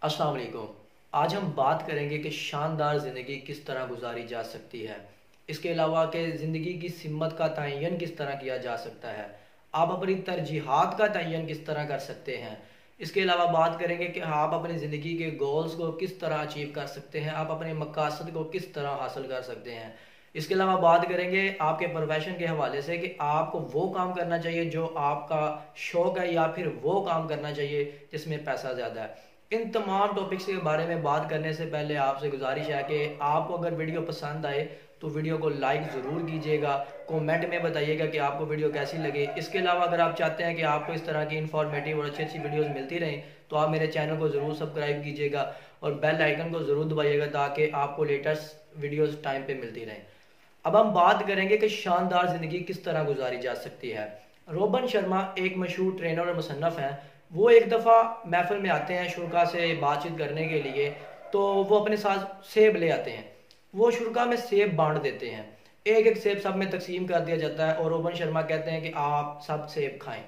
अस्सलाम वालेकुम। आज हम बात करेंगे कि शानदार ज़िंदगी किस तरह गुजारी जा सकती है। इसके अलावा कि ज़िंदगी की सिमत का तयन किस तरह किया जा सकता है। आप अपनी तरजीहात का तयन किस तरह कर सकते हैं। इसके अलावा बात करेंगे कि आप अपनी ज़िंदगी के गोल्स को किस तरह अचीव कर सकते हैं, आप अपने मकासद को किस तरह हासिल कर सकते हैं। इसके अलावा बात करेंगे आपके प्रोफेशन के हवाले से कि आपको वो काम करना चाहिए जो आपका शौक़ है या फिर वो काम करना चाहिए जिसमें पैसा ज़्यादा है। इन तमाम टॉपिक्स के बारे में बात करने से पहले आपसे गुजारिश है कि आपको अगर वीडियो पसंद आए तो वीडियो को लाइक ज़रूर कीजिएगा, कमेंट में बताइएगा कि आपको वीडियो कैसी लगे। इसके अलावा अगर आप चाहते हैं कि आपको इस तरह की इंफॉर्मेटिव और अच्छी अच्छी वीडियोस मिलती रहें तो आप मेरे चैनल को ज़रूर सब्सक्राइब कीजिएगा और बेल आइकन को ज़रूर दबाइएगा ताकि आपको लेटेस्ट वीडियोज़ टाइम पर मिलती रहें। अब हम बात करेंगे कि शानदार ज़िंदगी किस तरह गुजारी जा सकती है। रोबन शर्मा एक मशहूर ट्रेनर और मुसन्नफ़ हैं। वो एक दफ़ा महफिल में आते हैं शुरा से बातचीत करने के लिए, तो वो अपने साथ सेब ले आते हैं। वो शुरा में सेब बांट देते हैं, एक एक सेब सब में तकसीम कर दिया जाता है और रोबन शर्मा कहते हैं कि आप सब सेब खाएं।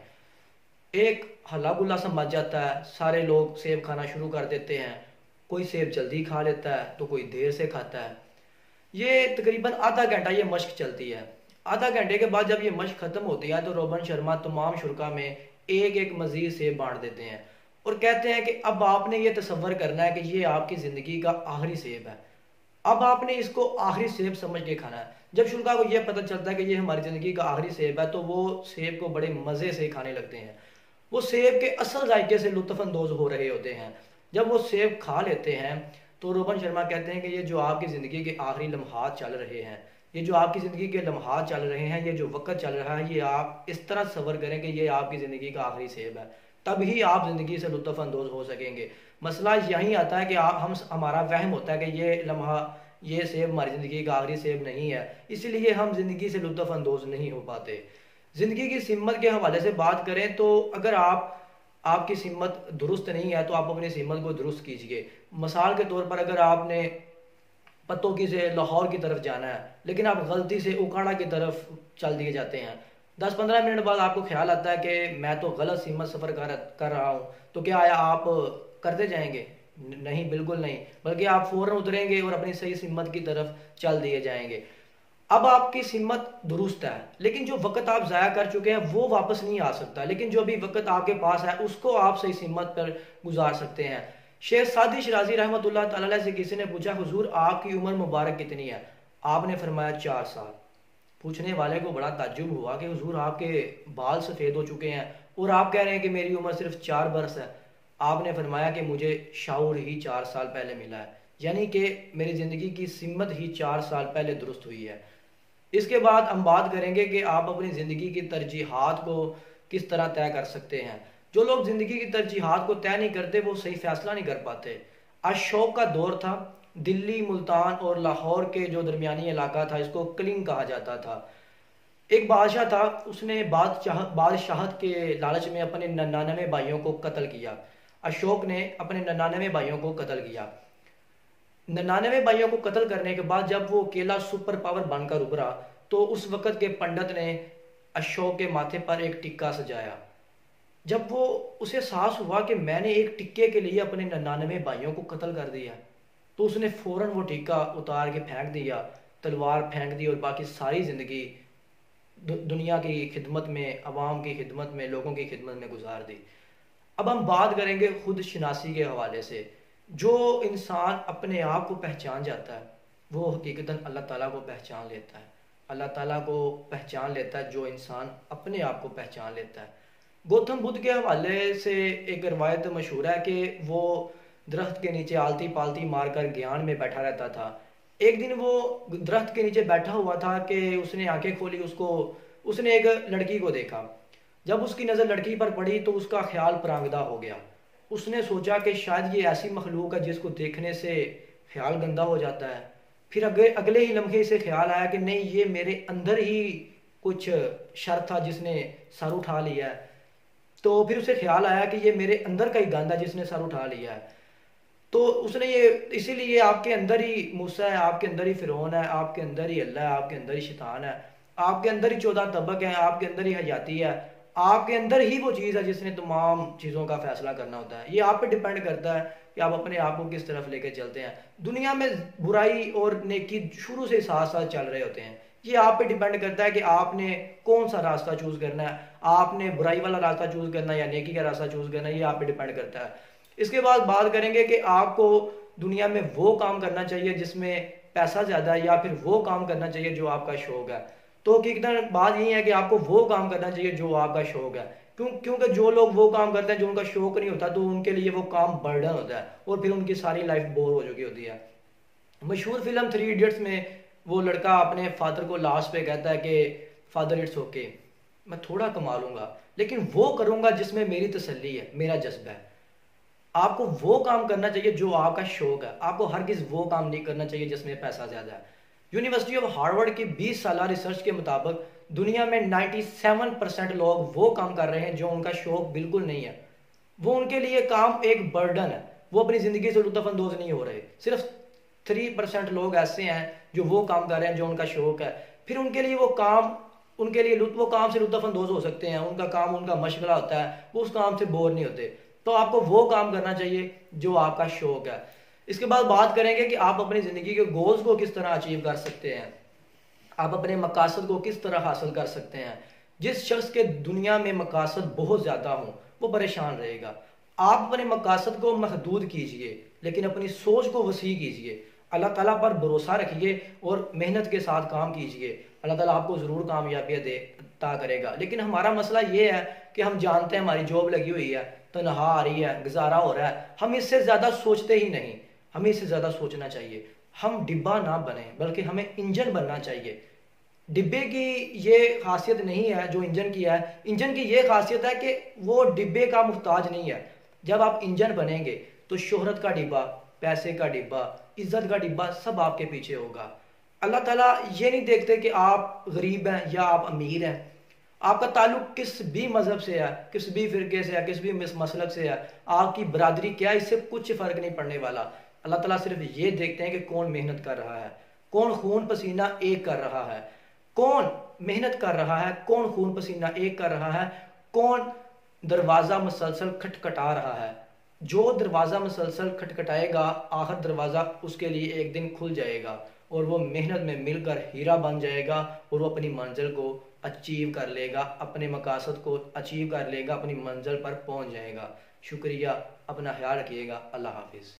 एक हल्ला गुल्ला सा मच जाता है, सारे लोग सेब खाना शुरू कर देते हैं। कोई सेब जल्दी खा लेता है तो कोई देर से खाता है। ये तकरीबन आधा घंटा ये मश्क चलती है। आधा घंटे के बाद जब ये मश्क ख़त्म होती है तो रोबन शर्मा तमाम शुरा में एक एक मजीद सेब बांट देते हैं और कहते हैं कि अब आपने ये तसव्वुर करना है कि ये आपकी ज़िंदगी का आखिरी सेब है। अब आपने इसको आखिरी सेब समझ के खाना है। जब शुरा को यह पता चलता है कि ये हमारी ज़िंदगी का आखिरी सेब है तो वो सेब को बड़े मज़े से खाने लगते हैं। वो सेब के असल जायके से लुत्फ़अंदोज़ हो रहे होते हैं। जब वो सेब खा लेते हैं तो रोबन शर्मा कहते हैं कि ये जो आपकी ज़िंदगी के आखिरी लम्हात चल रहे हैं, ये जो आपकी ज़िंदगी के लम्हात चल रहे हैं, ये जो वक्त चल रहा है, ये आप इस तरह सब्र करें कि ये आपकी ज़िंदगी का आखिरी सेब है। तभी आप ज़िंदगी से लुत्फ़अंदोज़ हो सकेंगे। मसला यही आता है कि हमारा वहम होता है कि ये लम्हा, ये सेब हमारी ज़िंदगी का आखिरी सेब नहीं है, इसीलिए हम ज़िंदगी से लुत्फ़अंदोज़ नहीं हो पाते। ज़िंदगी की सिमत के हवाले से बात करें तो अगर आपकी सिमत दुरुस्त नहीं है तो आप अपनी सिमत को दुरुस्त कीजिए। मिसाल के तौर पर अगर आपने पत्तोकी से लाहौर की तरफ जाना है लेकिन आप गलती से उकाड़ा की तरफ चल दिए जाते हैं, 10-15 मिनट बाद आपको ख्याल आता है कि मैं तो गलत सिमत सफ़र कर रहा हूँ, तो क्या आया आप करते जाएंगे? नहीं, बिल्कुल नहीं, बल्कि आप फ़ौरन उतरेंगे और अपनी सही सिमत की तरफ चल दिए जाएंगे। अब आपकी सिमत दुरुस्त है लेकिन जो वक्त आप ज़ाया कर चुके हैं वो वापस नहीं आ सकता, लेकिन जो भी वक्त आपके पास है उसको आप सही सिमत पर गुजार सकते हैं। शेख सादी शिराजी रहमतुल्लाह तआला अलैह से किसी ने पूछा, हुजूर आपकी उम्र मुबारक कितनी है? आपने फरमाया 4 साल। पूछने वाले को बड़ा ताज्जुब हुआ कि हुजूर आपके बाल सफ़ेद हो चुके हैं और आप कह रहे हैं कि मेरी उम्र सिर्फ 4 बरस है। आपने फरमाया कि मुझे शाऊर ही 4 साल पहले मिला है, यानी कि मेरी ज़िंदगी की सिमत ही 4 साल पहले दुरुस्त हुई है। इसके बाद हम बात करेंगे कि आप अपनी ज़िंदगी की तरजीहात को किस तरह तय कर सकते हैं। जो लोग ज़िंदगी की तरजीहात को तय नहीं करते वो सही फैसला नहीं कर पाते। आज शौक का दौर था। दिल्ली, मुल्तान और लाहौर के जो दरमियानी इलाका था इसको कलिंग कहा जाता था। एक बादशाह था, उसने बादशाहत के लालच में अपने 99 भाइयों को कत्ल किया। अशोक ने अपने 99 भाइयों को कत्ल किया। 99 भाइयों को कत्ल करने के बाद जब वो अकेला सुपर पावर बनकर उभरा तो उस वक़्त के पंडित ने अशोक के माथे पर एक टिक्का सजाया। जब वो उसे एहसास हुआ कि मैंने एक टिक्के के लिए अपने 99 भाइयों को कत्ल कर दिया, तो उसने फ़ौरन वो टिक्का उतार के फेंक दिया, तलवार फेंक दी और बाकी सारी ज़िंदगी दुनिया की खिदमत में, अवाम की खिदमत में, लोगों की खिदमत में गुजार दी। अब हम बात करेंगे खुद शनासी के हवाले से। जो इंसान अपने आप को पहचान जाता है वो हकीकतन अल्लाह ताला को पहचान लेता है। अल्लाह ताला को पहचान लेता है जो इंसान अपने आप को पहचान लेता है। गौतम बुद्ध के हवाले से एक रवायत मशहूर है कि वो दरख्त के नीचे आलती पालती मारकर ज्ञान में बैठा रहता था। एक दिन वो दरख्त के नीचे बैठा हुआ था कि उसने आंखें खोली, उसने एक लड़की को देखा। जब उसकी नज़र लड़की पर पड़ी तो उसका ख्याल परांगदा हो गया। उसने सोचा कि शायद ये ऐसी मखलूक है जिसको देखने से ख्याल गंदा हो जाता है। फिर अगले ही लम्हे से ख्याल आया कि नहीं, ये मेरे अंदर ही कुछ शर था जिसने सर उठा लिया है। तो फिर उसे ख्याल आया कि ये मेरे अंदर का ही गंद है जिसने सर उठा लिया है। तो उसने ये, इसीलिए आपके अंदर ही मूसा है, आपके अंदर ही फिरौन है, आपके अंदर ही अल्लाह है, आपके अंदर ही शैतान है, आपके अंदर ही 14 तबक है, आपके अंदर ही हयाती है, आपके अंदर ही वो चीज़ है जिसने तमाम चीज़ों का फैसला करना होता है। ये आप पे डिपेंड करता है कि आप अपने आप को किस तरफ लेकर चलते हैं। दुनिया में बुराई और नेकी शुरू से साथ साथ चल रहे होते हैं। ये आप पे डिपेंड करता है कि आपने कौन सा रास्ता चूज करना है, आपने बुराई वाला रास्ता चूज करना है या नेकी का रास्ता चूज करना है, ये आप पे डिपेंड करता है। इसके बाद बात करेंगे कि आपको दुनिया में वो काम करना चाहिए जिसमें पैसा ज्यादा है या फिर वो काम करना चाहिए जो आपका शौक है। तो हकीकत बात यही है कि आपको वो काम करना चाहिए जो आपका शौक है। क्योंकि जो लोग वो काम करते हैं जो उनका शौक नहीं होता, तो उनके लिए वो काम बर्डन होता है और फिर उनकी सारी लाइफ बोर हो चुकी होती है। मशहूर फिल्म 3 इडियट्स में वो लड़का अपने फादर को लास्ट पे कहता है कि फादर इट्स ओके, मैं थोड़ा कमा लूंगा लेकिन वो करूंगा जिसमें मेरी तसल्ली है, मेरा जज्बा है। आपको वो काम करना चाहिए जो आपका शौक है, आपको हरगिज वो काम नहीं करना चाहिए जिसमें पैसा ज्यादा है। यूनिवर्सिटी ऑफ हार्वर्ड की 20 साल रिसर्च के मुताबिक दुनिया में 97% लोग वो काम कर रहे हैं जो उनका शौक बिल्कुल नहीं है। वो उनके लिए काम एक बर्डन है, वो अपनी जिंदगी से लुत्फानंदोज नहीं हो रहे। सिर्फ 3% लोग ऐसे हैं जो वो काम कर रहे हैं जो उनका शौक है। फिर उनके लिए वो काम वो काम से लुत्फानंदोज हो सकते हैं, उनका काम उनका मशगला होता है, वो उस काम से बोर नहीं होते। तो आपको वो काम करना चाहिए जो आपका शौक है। इसके बाद बात करेंगे कि आप अपनी जिंदगी के गोल्स को किस तरह अचीव कर सकते हैं, आप अपने मकासद को किस तरह हासिल कर सकते हैं। जिस शख्स के दुनिया में मकासद बहुत ज्यादा हों वो परेशान रहेगा। आप अपने मकासद को महदूद कीजिए लेकिन अपनी सोच को वसी कीजिए। अल्लाह ताला पर भरोसा रखिए और मेहनत के साथ काम कीजिए। अल्लाह ताला आपको जरूर कामयाबी अता करेगा। लेकिन हमारा मसला ये है कि हम जानते हैं हमारी जॉब लगी हुई है, तनख्वाह आ रही है, गुजारा हो रहा है, हम इससे ज्यादा सोचते ही नहीं। हमें इससे ज्यादा सोचना चाहिए। हम डिब्बा ना बने बल्कि हमें इंजन बनना चाहिए। डिब्बे की ये खासियत नहीं है जो इंजन की है, इंजन की ये खासियत है कि वो डिब्बे का मुहताज नहीं है। जब आप इंजन बनेंगे तो शोहरत का डिब्बा, पैसे का डिब्बा, इज्जत का डिब्बा सब आपके पीछे होगा। अल्लाह ताला ये नहीं देखते कि आप गरीब हैं या आप अमीर हैं। आपका ताल्लुक किस भी मजहब से है, किस भी फिरके से है, किस भी मसलक से है, आपकी बरादरी क्या है, इससे कुछ फर्क नहीं पड़ने वाला। अल्लाह ताला सिर्फ ये देखते हैं कि कौन मेहनत कर रहा है, कौन खून पसीना एक कर रहा है, कौन मेहनत कर रहा है, कौन खून पसीना एक कर रहा है, कौन दरवाजा मुसलसल खटखटा रहा है। जो दरवाजा मुसलसल खटखटाएगा आखिर दरवाजा उसके लिए एक दिन खुल जाएगा और वो मेहनत में मिलकर हीरा बन जाएगा और वो अपनी मंजिल को अचीव कर लेगा, अपने मकासद को अचीव कर लेगा, अपनी मंजिल पर पहुंच जाएगा। शुक्रिया, अपना ख्याल रखिएगा। अल्लाह हाफिज।